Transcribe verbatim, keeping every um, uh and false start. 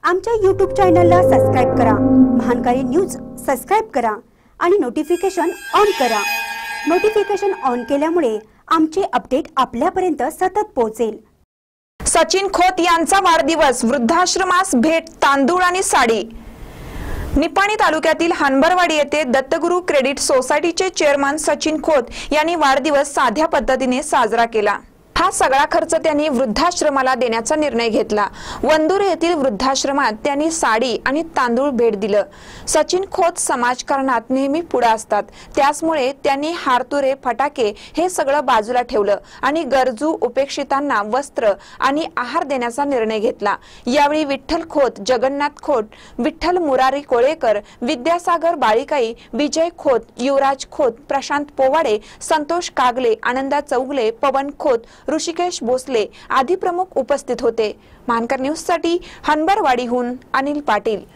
आमच्या यूट्यूब चॅनलला सबस्क्राइब करा, महानकारी न्यूज सबस्क्राइब करा आणि नोटिफिकेशन ऑन करा। नोटिफिकेशन ऑन केल्यामुळे आमचे अपडेट आपल्यापर्यंत सतत पोहोचेल। सचिन खोत यांचा वाढदिवस, वृद्धाश्रमास भेट, तांदूळ आणि साडी। निपाणी तालुक्यातील हनबरवाडी येथे दत्तगुरु क्रेडिट सोसायटीचे चेअरमन सचिन खोत यांनी वाढदिवस साध्या पद्धतीने साजरा केला। हा सगळा खर्च त्यांनी वृद्धाश्रमाला देण्याचा निर्णय घेतला। वंदूर येथील वृद्धाश्रमात त्यांनी साडी आणि तांदूळ भेट दिलं। सचिन खोत समाजकारणात नेहमी पुढे असतात, त्याचमुळे त्यांनी हारतुरे, फटाके हे सगळं बाजूला ठेवलं आणि गरजू उपेक्षितांना वस्त्र आणि आहार देण्याचा निर्णय घेतला। यावेळी विठ्ठल खोत, जगन्नाथ खोत, विठ्ठल मुरारी कोळेकर, विद्यासागर बाळीकाई, विजय खोत, युवराज खोत, प्रशांत पोवाडे, संतोष कागले, आनंदा चौगले, पवन खोत, ऋषिकेश भोसले आदी प्रमुख उपस्थित होते। महानकर न्यूज साठी हनबरवाडीहून अनिल पाटील।